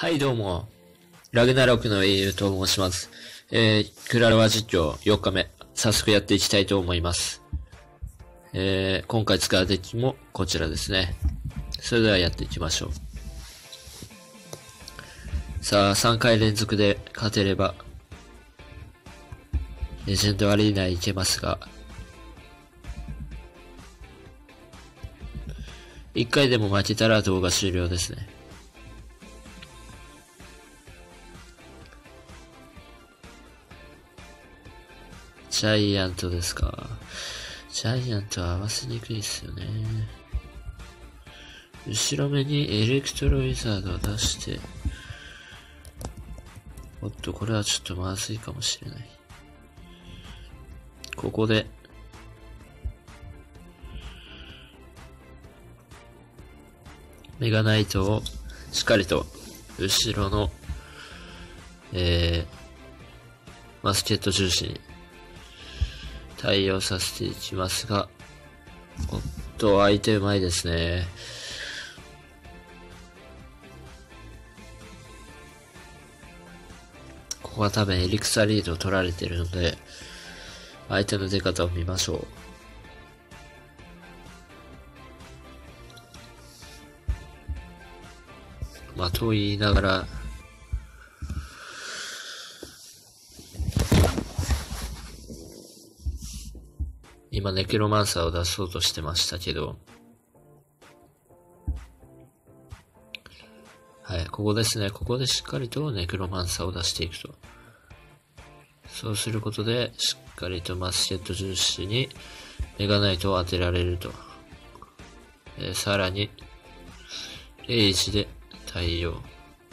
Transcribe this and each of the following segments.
はいどうも、ラグナロクの英雄と申します。クラロワ実況4日目、早速やっていきたいと思います。今回使うデッキもこちらですね。それではやっていきましょう。さあ、3回連続で勝てれば、レジェンドアリーナへ行けますが、1回でも負けたら動画終了ですね。ジャイアントですか。ジャイアントは合わせにくいですよね。後ろ目にエレクトロウィザードを出して、おっと、これはちょっとまずいかもしれない。ここで、メガナイトをしっかりと後ろの、マスケット重視に対応させていきますが、おっと、相手うまいですね。ここは多分エリクサリードを取られているので、相手の出方を見ましょう。まあ、と言いながら、今ネクロマンサーを出そうとしてましたけど、はい、ここですね。ここでしっかりとネクロマンサーを出していくと。そうすることで、しっかりとマスケット重視にメガナイトを当てられると。さらに、レイジで対応。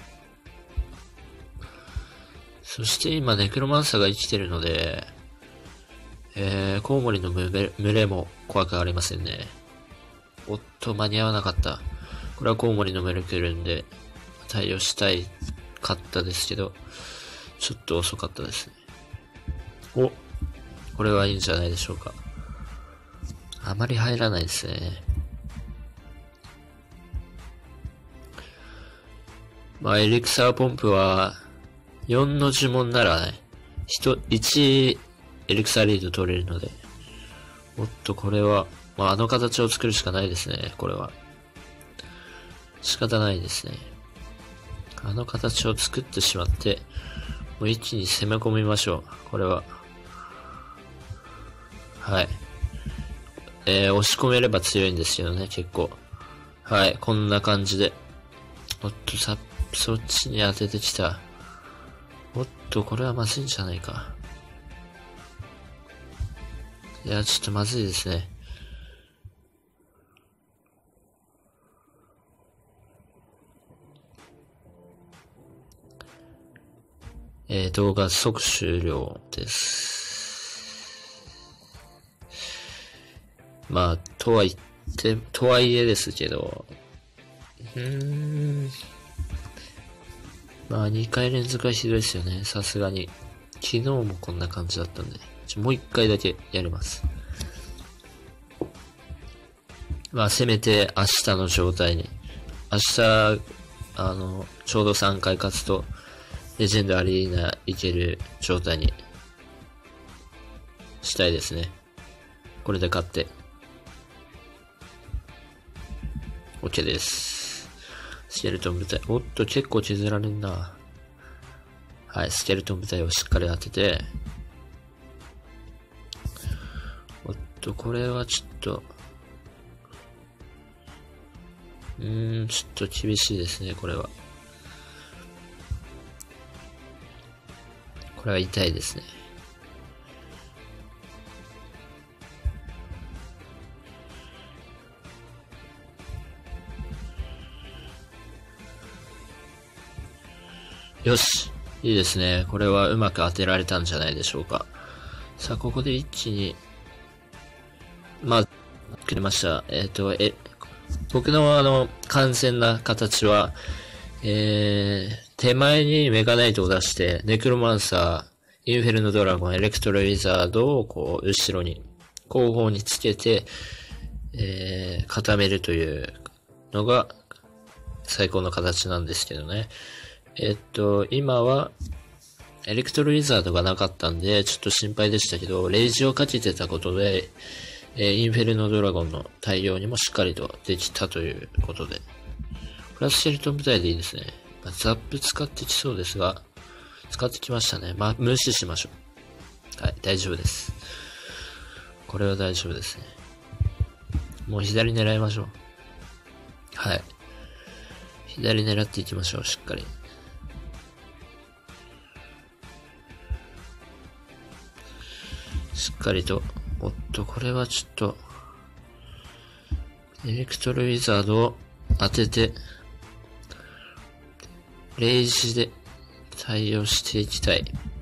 そして今ネクロマンサーが生きてるので、コウモリの群れも怖くありませんね。おっと、間に合わなかった。これはコウモリの群れ来るんで、対応したいかったですけど、ちょっと遅かったですね。お、これはいいんじゃないでしょうか。あまり入らないですね。まあ、エリクサーポンプは、4の呪文ならね、1エリクサーリード取れるので。おっと、これは、まあ、あの形を作るしかないですね、これは。仕方ないですね。あの形を作ってしまって、もう一気に攻め込みましょう、これは。はい。押し込めれば強いんですけどね、結構。はい、こんな感じで。おっと、そっちに当ててきた。おっと、これはまずいんじゃないか。いや、ちょっとまずいですね。動画即終了です。まあ、とはいえですけど、まあ、2回連続はひどいですよね、さすがに。昨日もこんな感じだったんで、もう1回だけやります。まあ、せめて明日の状態に。明日、ちょうど3回勝つと、レジェンドアリーナ行ける状態にしたいですね。これで勝って。OK です。スケルトン部隊。おっと、結構削られんな。はい、スケルトン部隊をしっかり当てて。おっと、これはちょっと、ちょっと厳しいですね、これは。これは痛いですね。よし。いいですね。これはうまく当てられたんじゃないでしょうか。さあ、ここで一気に、まあ、くれました。僕の完全な形は、手前にメガナイトを出して、ネクロマンサー、インフェルノドラゴン、エレクトロウィザードをこう、後ろに、後方につけて、固めるというのが最高の形なんですけどね。 今は、エレクトロウィザードがなかったんで、ちょっと心配でしたけど、レイジをかけてたことで、インフェルノドラゴンの対応にもしっかりとできたということで。プラスシェルトン部隊でいいですね。ザップ使ってきそうですが、使ってきましたね。無視しましょう。はい、大丈夫です。これは大丈夫ですね。もう左狙いましょう。はい。左狙っていきましょう、しっかり。しっかりと。おっと、これはちょっと、エレクトロウィザードを当てて、レイジで対応していきたい。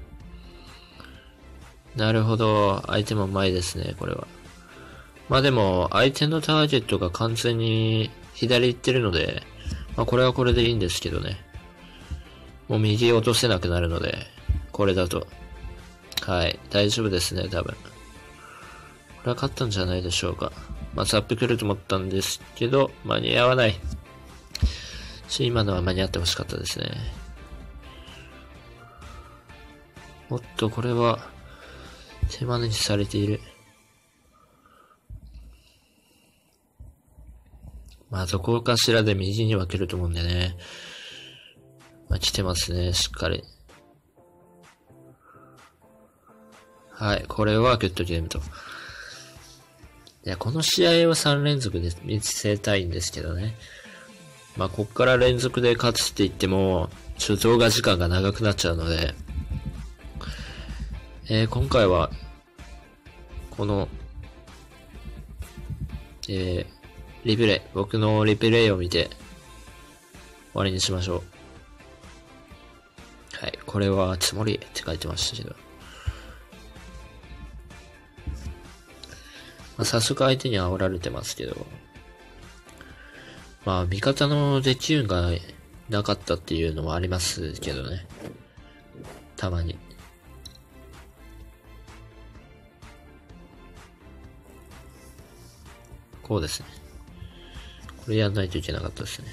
なるほど。相手も前ですね、これは。でも、相手のターゲットが完全に左行ってるので、これはこれでいいんですけどね。もう右落とせなくなるので、これだと。はい、大丈夫ですね、多分。これは勝ったんじゃないでしょうか。ザップ来ると思ったんですけど、間に合わない。今のは間に合ってほしかったですね。おっと、これは、手招きされている。どこかしらで右には来ると思うんでね。来てますね、しっかり。はい、これはグッドゲームと。いや、この試合は3連続で見せたいんですけどね。こっから連続で勝つって言っても、動画時間が長くなっちゃうので、今回は、この、僕のリプレイを見て、終わりにしましょう。はい、これはつもりって書いてましたけど。早速相手に煽られてますけど、味方のデッキ運がなかったっていうのもありますけどね。たまに。こうですね。これやんないといけなかったですね。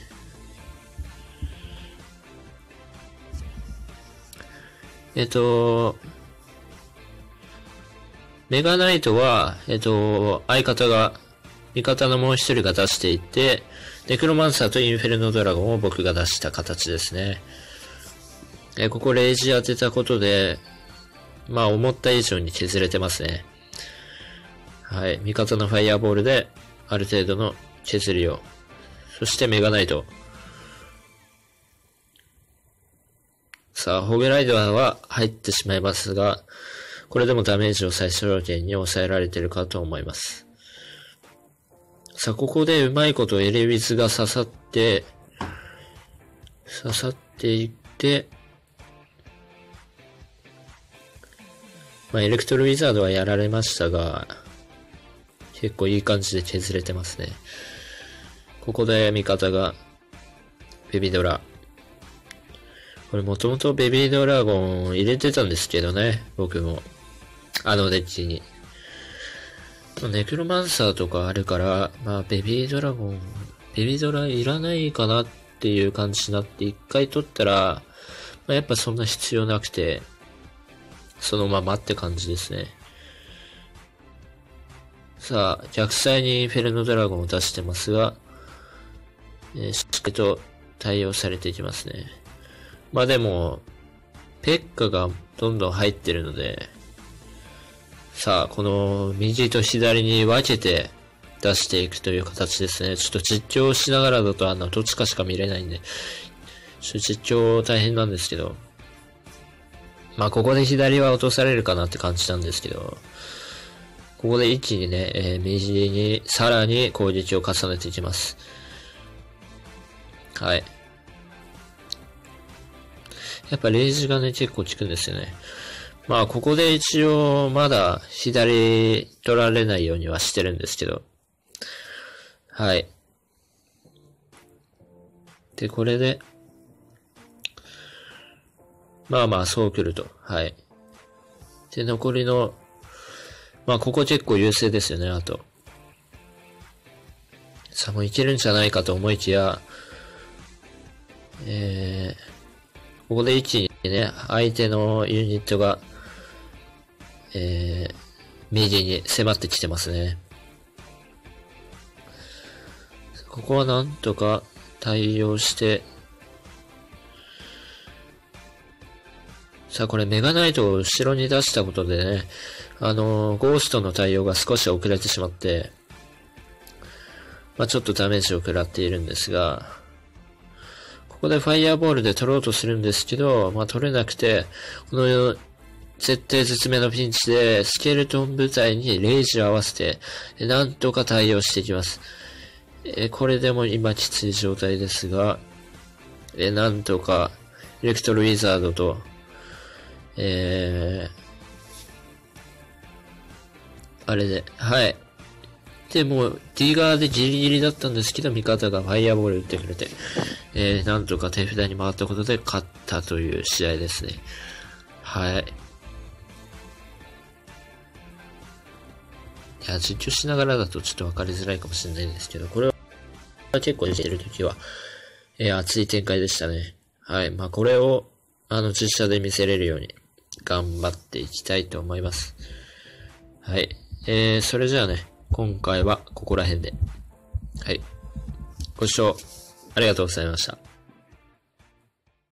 メガナイトは、味方のもう一人が出していて、ネクロマンサーとインフェルノドラゴンを僕が出した形ですね。ここレイジ当てたことで、思った以上に削れてますね。はい。味方のファイアボールで、ある程度の削りを。そしてメガナイト。さあ、ホグライダーは入ってしまいますが、これでもダメージを最小限に抑えられているかと思います。さあ、ここでうまいことエレウィズが刺さっていって、エレクトロウィザードはやられましたが、結構いい感じで削れてますね。ここで味方が、ベビドラ。これもともとベビードラゴン入れてたんですけどね、僕も。デッキに。ネクロマンサーとかあるから、ベビードラいらないかなっていう感じになって一回取ったら、やっぱそんな必要なくて、そのままって感じですね。さあ、逆サイにフェルノドラゴンを出してますが、しっかりと対応されていきますね。でも、ペッカがどんどん入ってるので、さあ、この右と左に分けて出していくという形ですね。ちょっと実況しながらだとどっちかしか見れないんで、実況大変なんですけど、ここで左は落とされるかなって感じなんですけど、ここで一気にね、右にさらに攻撃を重ねていきます。はい。やっぱレイジがね、結構効くんですよね。ここで一応まだ左取られないようにはしてるんですけど。はい。で、これで、そう来ると。はい。で、残りの、ここ結構優勢ですよね、あと。さあ、もういけるんじゃないかと思いきや、 ここで一気にね、相手のユニットが、右に迫ってきてますね。ここはなんとか対応して、さあこれメガナイトを後ろに出したことでね、ゴーストの対応が少し遅れてしまって、まあちょっとダメージを食らっているんですが、ここでファイアーボールで取ろうとするんですけど、まあ取れなくて、この絶対絶命のピンチでスケルトン部隊にレイジを合わせて、なんとか対応していきます。これでも今きつい状態ですが、なんとかエレクトロウィザードと、あれで、はい。で、もう、D 側でギリギリだったんですけど、味方がファイアボール打ってくれて、なんとか手札に回ったことで勝ったという試合ですね。はい。いや、実況しながらだとちょっと分かりづらいかもしれないんですけど、これは結構出てるときは、熱い展開でしたね。はい。まあ、これを、実写で見せれるように、頑張っていきたいと思います。はい。それじゃあね、今回はここら辺で。はい。ご視聴ありがとうございました。